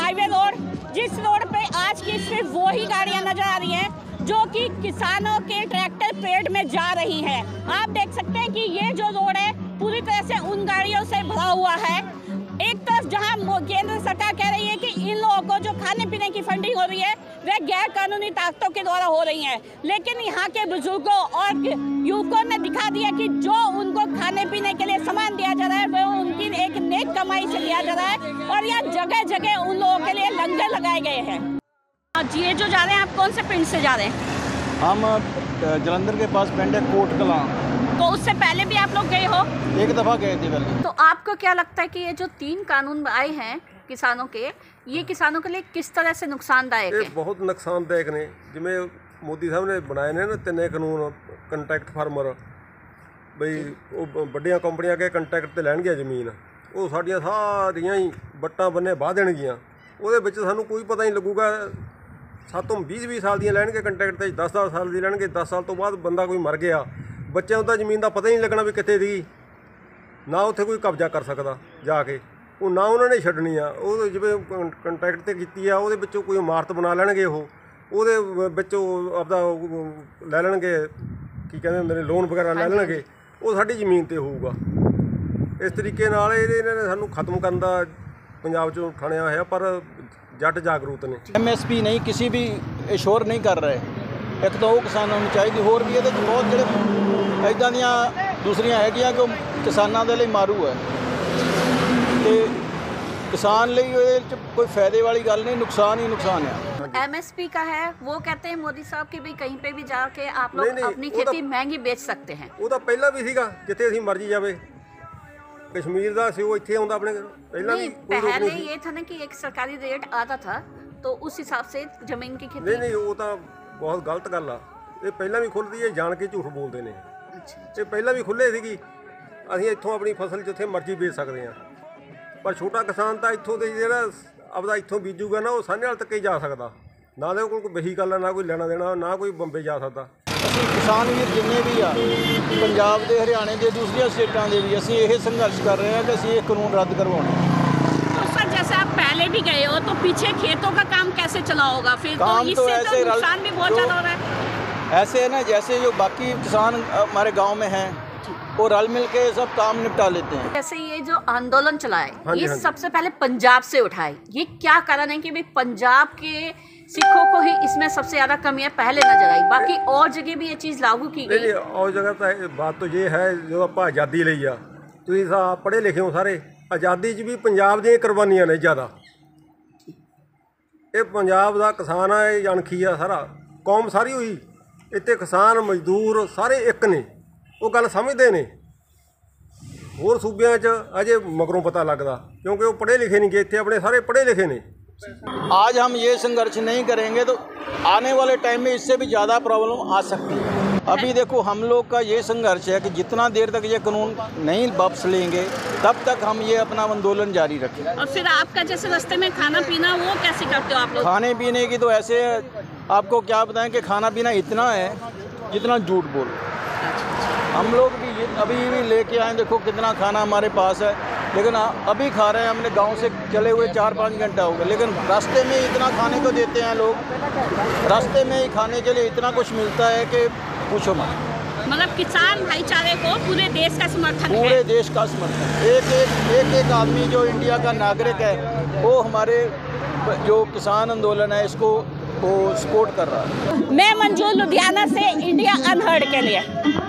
Highway road, जिस road पे आज की सिर्फ वो ही गाड़ियां नजर आ रही हैं जो कि किसानों के ट्रैक्टर पेड़ में जा रही हैं। आप देख सकते हैं कि ये जो रोड है पूरी तरह से उन गाड़ियों से भरा हुआ है। एक तरफ जहां केंद्र सरकार कह रही है कि इन लोगों को जो खाने पीने की फंडिंग हो रही है वह गैर कानूनी ताकतों के द्वारा हो रही है, लेकिन यहाँ के बुजुर्गों और युवकों ने दिखा दिया कि जो उनको खाने पीने के लिए सामान दिया जा रहा है वह उनकी एक नेक कमाई से दिया जा रहा है और यहाँ जगह जगह उन लोगों के लिए लंगर लगाए गए हैं। ये जो जा रहे हैं, आप कौन से पिंड से जा रहे हैं? हम जलंधर के पास पिंड है कोट कलां। तो उससे पहले भी आप लोग गए हो? एक दफ़ा गए थे पहले। तो आपको क्या लगता है कि ये जो 3 कानून आए हैं किसानों के, ये किसानों के लिए किस तरह से नुकसानदायक है? बहुत नुकसानदायक ने। जिमें मोदी साहब ने बनाए ने ना 3 कानून, ਕੰਟਰੈਕਟ ਫਾਰਮਰ ਬਈ ਉਹ ਵੱਡੀਆਂ ਕੰਪਨੀਆਂ ਕੇ ਕੰਟਰੈਕਟ ਤੇ ਲੈਣਗੇ ਜ਼ਮੀਨ, ਉਹ ਸਾਡੀਆਂ ਸਾਰੀਆਂ ਹੀ ਵੱਟਾਂ ਬੰਨੇ ਵਾਹ ਦੇਣਗੀਆਂ। ਉਹਦੇ ਵਿੱਚ ਸਾਨੂੰ ਕੋਈ ਪਤਾ ਨਹੀਂ ਲੱਗੂਗਾ। ਸਾਤੋਂ 20-20 ਸਾਲ ਦੀਆਂ ਲੈਣਗੇ ਕੰਟਰੈਕਟ ਤੇ, 10-10 ਸਾਲ ਦੀ ਲੈਣਗੇ। 10 ਸਾਲ ਤੋਂ ਬਾਅਦ ਬੰਦਾ ਕੋਈ ਮਰ ਗਿਆ, ਬੱਚਿਆਂ ਨੂੰ ਤਾਂ ਜ਼ਮੀਨ ਦਾ ਪਤਾ ਹੀ ਨਹੀਂ ਲੱਗਣਾ ਵੀ ਕਿੱਥੇ ਦੀ, ਨਾ ਉੱਥੇ ਕੋਈ ਕਬਜ਼ਾ ਕਰ ਸਕਦਾ ਜਾ ਕੇ, ਉਹ ਨਾ ਉਹਨਾਂ ਨੇ ਛੱਡਣੀ ਆ। ਉਹ ਜਿਵੇਂ ਕੰਟਰੈਕਟ ਤੇ ਕੀਤੀ ਆ ਉਹਦੇ ਵਿੱਚੋਂ ਕੋਈ ਇਮਾਰਤ ਬਣਾ ਲੈਣਗੇ, ਉਹਦੇ ਵਿੱਚੋਂ ਆਪਦਾ ਲੈ ਲੈਣਗੇ, ਕੀ ਕਹਿੰਦੇ ਹੁੰਦੇ ਨੇ, ਲੋਨ ਵਗੈਰਾ ਲੈ ਲੈਣਗੇ, ਉਹ ਸਾਡੀ ਜ਼ਮੀਨ 'ਤੇ ਹੋਊਗਾ। ਇਸ ਤਰੀਕੇ ਨਾਲ ਇਹਨਾਂ ਨੇ ਸਾਨੂੰ ਖਤਮ ਕਰਨ ਦਾ ਪੰਜਾਬ 'ਚੋਂ ਠਾਣਿਆ ਹੋਇਆ, ਪਰ ਜੱਟ ਜਾਗਰੂਕ ਨੇ। MSP ਨਹੀਂ ਕਿਸੇ ਵੀ ਇਸ਼ੋਰ ਨਹੀਂ ਕਰ ਰਹੇ। ਇੱਕ ਤਾਂ ਉਹ ਕਿਸਾਨਾਂ ਨੂੰ ਚਾਹੀਦੀ, ਹੋਰ ਵੀ ਇਹਦੇ 'ਚ ਬਹੁਤ ਜਿਹੜੇ ਇੱਦਾਂ ਦੀਆਂ ਦੂਸਰੀਆਂ ਹੈਗੀਆਂ ਕਿ ਉਹ ਕਿਸਾਨਾਂ ਦੇ ਲਈ ਮਾਰੂ ਹੈ ਤੇ किसान कोई फायदे वाली गल नहीं, नुकसान ही नुकसान है। MSP का है, वो कहते हैं मोदी साहब कि भाई कहीं पे भी जाके आप लोग अपनी खेती महंगी बेच सकते हैं। वो तो पहला भी सीगा, जिथे ਅਸੀਂ ਮਰਜੀ ਜਾਵੇ। कश्मीर ਦਾ ਸੀ, ਉਹ ਇੱਥੇ ਆਉਂਦਾ ਆਪਣੇ ਪਹਿਲਾਂ ਵੀ। पहले ये था ना कि एक सरकारी रेट आता था तो उस हिसाब से जमीन की खेती। नहीं, वो तो बहुत गलत गल आ। ਇਹ ਪਹਿਲਾਂ ਵੀ ਖੁੱਲਦੀ ਹੈ, ਜਾਣ ਕੇ ਝੂਠ ਬੋਲਦੇ ਨੇ। ਇਹ ਪਹਿਲਾਂ ਵੀ ਖੁੱਲੇ ਸੀਗੀ, ਅਸੀਂ ਇੱਥੋਂ ਆਪਣੀ ਫਸਲ ਜਿੱਥੇ ਮਰਜੀ ਵੇਚ ਸਕਦੇ ਹਾਂ। ਪਰ ਛੋਟਾ ਕਿਸਾਨ ਤਾਂ ਇੱਥੋਂ ਦੇ ਜਿਹੜਾ ਆਪਦਾ ਇੱਥੋਂ ਬੀਜੂਗਾ ਨਾ, ਉਹ ਸਾਹਨੇ ਵਾਲ ਤੱਕ ਹੀ ਜਾ ਸਕਦਾ। ਨਾ ਦੇ ਕੋਲ ਕੋਈ ਵਹੀਕਲ ਆ, ਨਾ ਕੋਈ ਲੈਣਾ ਦੇਣਾ, ਨਾ ਕੋਈ ਬੰਬੇ ਜਾ ਸਕਦਾ। ਅਸੀਂ ਕਿਸਾਨ ਵੀਰ ਜਿੰਨੇ ਵੀ ਆ, ਪੰਜਾਬ ਦੇ, ਹਰਿਆਣੇ ਦੇ, ਦੂਸਰੀਆਂ ਸਟੇਟਾਂ ਦੇ ਵੀ, ਅਸੀਂ ਇਹ ਸੰਘਰਸ਼ ਕਰ ਰਹੇ ਹਾਂ कि ਅਸੀਂ ਇਹ ਕਾਨੂੰਨ ਰੱਦ करवाना। तो सर जैसे आप पहले भी गए हो तो पीछे खेतों का काम कैसे चला होगा फिर? तो इससे तो नुकसान भी बहुत ज़्यादा हो रहा है। ऐसे है ना, जैसे जो बाकी किसान हमारे गाँव में हैं वो रल मिल के सब काम निपटा लेते हैं। जैसे ये जो आंदोलन चला है, ये सबसे पहले पंजाब से उठाए, ये क्या कारण है कि भाई पंजाब के सिखों को ही इसमें सबसे ज़्यादा कमी है, पहले न जगाई, बाकी और जगह भी ये चीज़ लागू की गई? और जगह तो बात तो ये है, जो आप आज़ादी ਲਈ ਆ, ਤੁਸੀਂ ਪੜ੍ਹੇ ਲਿਖੇ ਹੋ ਸਾਰੇ, ਆਜ਼ਾਦੀ 'ਚ ਵੀ ਪੰਜਾਬ ਦੀਆਂ ਕੁਰਬਾਨੀਆਂ ਨੇ ਜ਼ਿਆਦਾ। ਇਹ ਪੰਜਾਬ ਦਾ ਕਿਸਾਨ ਆ, ਇਹ ਅਣਖੀ ਆ ਸਾਰਾ, ਕੌਮ ਸਾਰੀ ਹੋਈ ਇੱਥੇ, ਕਿਸਾਨ ਮਜ਼ਦੂਰ ਸਾਰੇ ਇੱਕ ਨੇ, ਉਹ ਗੱਲ ਸਮਝਦੇ ਨੇ। ਹੋਰ ਸੂਬਿਆਂ 'ਚ ਅਜੇ ਮਗਰੋਂ ਪਤਾ ਲੱਗਦਾ, ਕਿਉਂਕਿ ਉਹ ਪੜ੍ਹੇ ਲਿਖੇ ਨਹੀਂ ਗਏ, ਇੱਥੇ ਆਪਣੇ ਸਾਰੇ ਪੜ੍ਹੇ ਲਿਖੇ ਨੇ। आज हम ये संघर्ष नहीं करेंगे तो आने वाले टाइम में इससे भी ज़्यादा प्रॉब्लम आ सकती है। अभी देखो, हम लोग का ये संघर्ष है कि जितना देर तक ये कानून नहीं वापस लेंगे तब तक हम ये अपना आंदोलन जारी रखें। और फिर आपका जैसे रास्ते में खाना पीना वो कैसे करते हो आप लोग? खाने पीने की तो ऐसे आपको क्या बताएं कि खाना पीना इतना है जितना झूठ बोल। हम लोग भी अभी भी लेके आए, देखो कितना खाना हमारे पास है, लेकिन अभी खा रहे हैं। हमने गांव से चले हुए 4-5 घंटा हो गए, लेकिन रास्ते में इतना खाने को देते हैं लोग, रास्ते में ही खाने के लिए इतना कुछ मिलता है कि पूछो मत। मतलब किसान भाईचारे को पूरे देश का समर्थन है? पूरे देश का समर्थन। एक आदमी जो इंडिया का नागरिक है वो हमारे जो किसान आंदोलन है इसको वो सपोर्ट कर रहा है। मैं मंजू लुधियाना से इंडिया अनहर्ड के लिए।